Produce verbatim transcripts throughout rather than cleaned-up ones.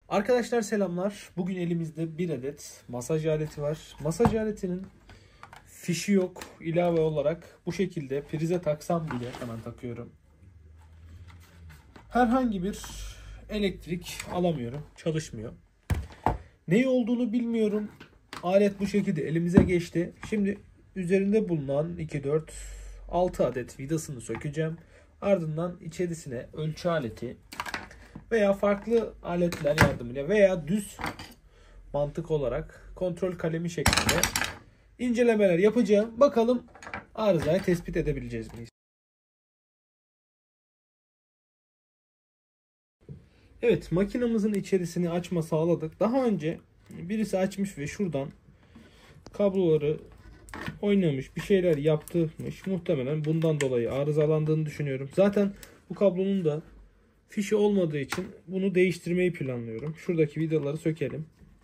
Arkadaşlar selamlar. Bugün elimizde bir adet masaj aleti var. Masaj aletinin fişi yok. İlave olarak bu şekilde prize taksam bile hemen takıyorum. Herhangi bir elektrik alamıyorum. Çalışmıyor. Neyi olduğunu bilmiyorum. Alet bu şekilde elimize geçti. Şimdi üzerinde bulunan iki, dört, altı adet vidasını sökeceğim. Ardından içerisine ölçü aleti veya farklı aletler yardımıyla veya düz mantık olarak kontrol kalemi şeklinde incelemeler yapacağım. Bakalım arızayı tespit edebileceğiz miyiz? Evet, makinamızın içerisini açma sağladık. Daha önce birisi açmış ve şuradan kabloları oynamış, bir şeyler yaptırmış. Muhtemelen bundan dolayı arızalandığını düşünüyorum. Zaten bu kablonun da fişi olmadığı için bunu değiştirmeyi planlıyorum. Şuradaki vidaları sökelim.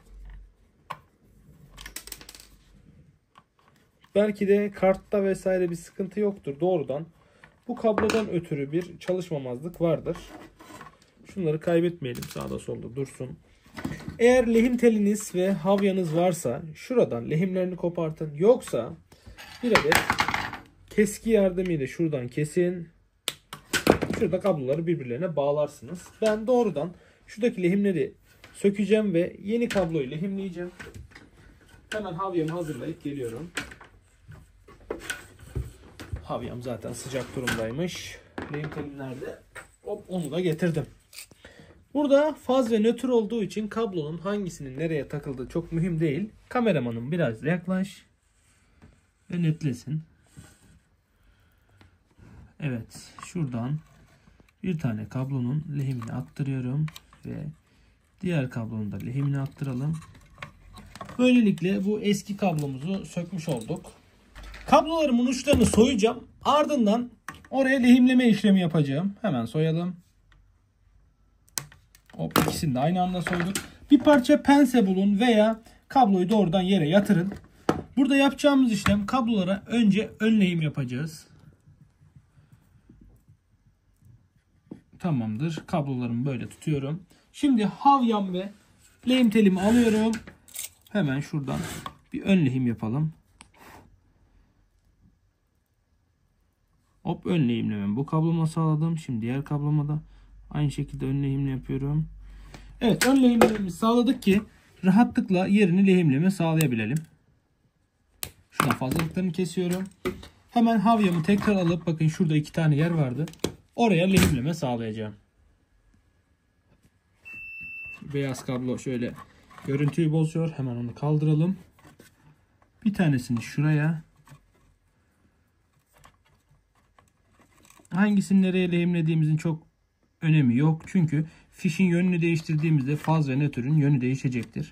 Belki de kartta vesaire bir sıkıntı yoktur. Doğrudan bu kablodan ötürü bir çalışmamazlık vardır. Şunları kaybetmeyelim, sağda solda dursun. Eğer lehim teliniz ve havyanız varsa şuradan lehimlerini kopartın. Yoksa bir adet keski yardımıyla şuradan kesin. Şurada kabloları birbirlerine bağlarsınız. Ben doğrudan şuradaki lehimleri sökeceğim ve yeni kabloyu lehimleyeceğim. Hemen havyamı hazırlayıp geliyorum. Havyam zaten sıcak durumdaymış. Lehim telim nerede? Hop, onu da getirdim. Burada faz ve nötr olduğu için kablonun hangisinin nereye takıldığı çok mühim değil. Kameramanım biraz yaklaş ve netlesin. Evet, şuradan bir tane kablonun lehimini attırıyorum ve diğer kablonun da lehimini attıralım. Böylelikle bu eski kablomuzu sökmüş olduk. Kablolarımın uçlarını soyacağım. Ardından oraya lehimleme işlemi yapacağım. Hemen soyalım. Hop, ikisini de aynı anda soyduk. Bir parça pense bulun veya kabloyu doğrudan yere yatırın. Burada yapacağımız işlem, kablolara önce ön lehim yapacağız. Tamamdır. Kablolarımı böyle tutuyorum. Şimdi havyam ve lehim telimi alıyorum. Hemen şuradan bir ön lehim yapalım. Hop, ön lehimlememi bu kabloma sağladım. Şimdi diğer kabloma da aynı şekilde ön lehimle yapıyorum. Evet, ön lehimlememizi sağladık ki rahatlıkla yerini lehimleme sağlayabilelim. Şuradan fazlalıklarını kesiyorum. Hemen havyamı tekrar alıp, bakın şurada iki tane yer vardı. Oraya lehimleme sağlayacağım. Beyaz kablo şöyle görüntüyü bozuyor. Hemen onu kaldıralım. Bir tanesini şuraya. Hangisini nereye lehimlediğimizin çok önemi yok. Çünkü fişin yönünü değiştirdiğimizde faz ve nötrün yönü değişecektir.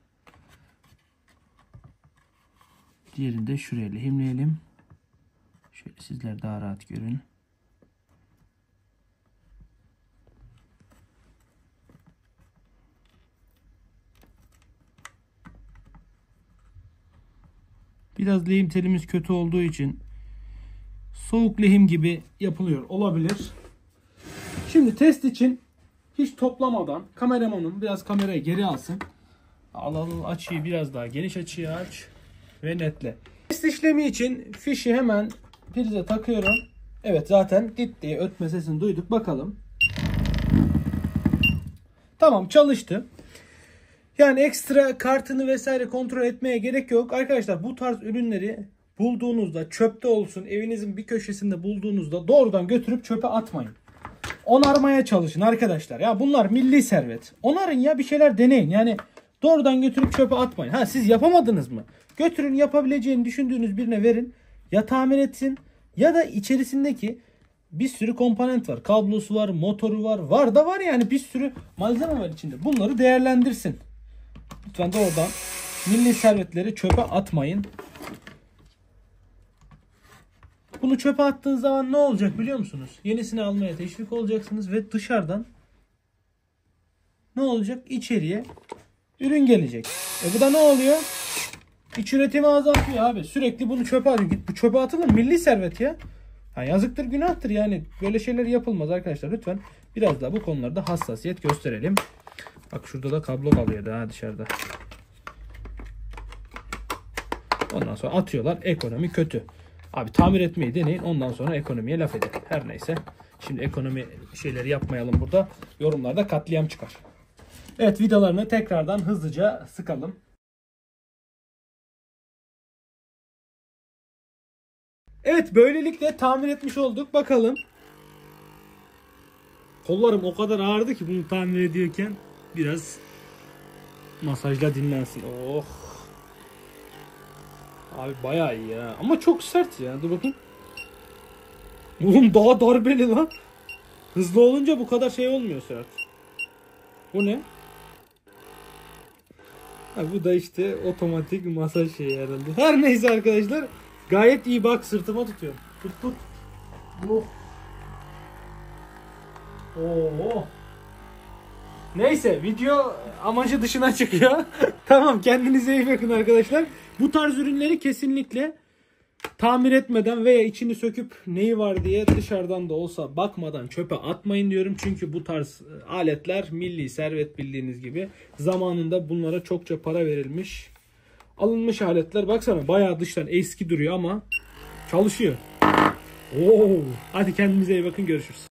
Diğerini de şuraya lehimleyelim. Şöyle sizler daha rahat görün. Biraz lehim telimiz kötü olduğu için soğuk lehim gibi yapılıyor olabilir. Şimdi test için hiç toplamadan kameramanım biraz kamerayı geri alsın. Al al açıyı biraz daha geniş açıya aç ve netle. Test işlemi için fişi hemen prize takıyorum. Evet, zaten dit diye ötme sesini duyduk. Bakalım. Tamam, çalıştı. Yani ekstra kartını vesaire kontrol etmeye gerek yok. Arkadaşlar, bu tarz ürünleri bulduğunuzda, çöpte olsun, evinizin bir köşesinde bulduğunuzda doğrudan götürüp çöpe atmayın. Onarmaya çalışın arkadaşlar. Ya bunlar milli servet. Onarın ya, bir şeyler deneyin. Yani doğrudan götürüp çöpe atmayın. Ha, siz yapamadınız mı? Götürün, yapabileceğini düşündüğünüz birine verin. Ya tamir etsin ya da içerisindeki bir sürü komponent var. Kablosu var, motoru var. Var da var yani, bir sürü malzeme var içinde. Bunları değerlendirsin. Lütfen doğrudan milli servetleri çöpe atmayın. Bunu çöpe attığınız zaman ne olacak biliyor musunuz? Yenisini almaya teşvik olacaksınız ve dışarıdan ne olacak? İçeriye ürün gelecek. E bu da ne oluyor? İç üretimi azaltıyor abi. Sürekli bunu çöpe atıyor. Git bu çöpe atılır, milli servet ya. Ha, yazıktır, günahtır yani. Böyle şeyler yapılmaz arkadaşlar. Lütfen biraz daha bu konularda hassasiyet gösterelim. Bak şurada da kablo kalıyordu ha dışarıda. Ondan sonra atıyorlar. Ekonomi kötü. Abi tamir etmeyi deneyin. Ondan sonra ekonomiye laf edin. Her neyse. Şimdi ekonomi şeyleri yapmayalım burada. Yorumlarda katliam çıkar. Evet, vidalarını tekrardan hızlıca sıkalım. Evet, böylelikle tamir etmiş olduk. Bakalım. Kollarım o kadar ağrıdı ki bunu tamir ediyorken. Biraz masajla dinlensin. Oh. Abi bayağı iyi ya. Ama çok sert ya. Dur bakayım. Oğlum daha darbeli lan. Hızlı olunca bu kadar şey olmuyor sert. Bu ne? Ha, bu da işte otomatik masaj şeyi herhalde. Her neyse arkadaşlar. Gayet iyi, bak sırtıma tutuyorum. Tut tut. Oh. Oo. Neyse, video amacı dışına çıkıyor. Tamam, kendinize iyi bakın arkadaşlar. Bu tarz ürünleri kesinlikle tamir etmeden veya içini söküp neyi var diye dışarıdan da olsa bakmadan çöpe atmayın diyorum. Çünkü bu tarz aletler milli servet, bildiğiniz gibi. Zamanında bunlara çokça para verilmiş, alınmış aletler. Baksana bayağı dıştan eski duruyor ama çalışıyor. Oo. Hadi kendinize iyi bakın, görüşürüz.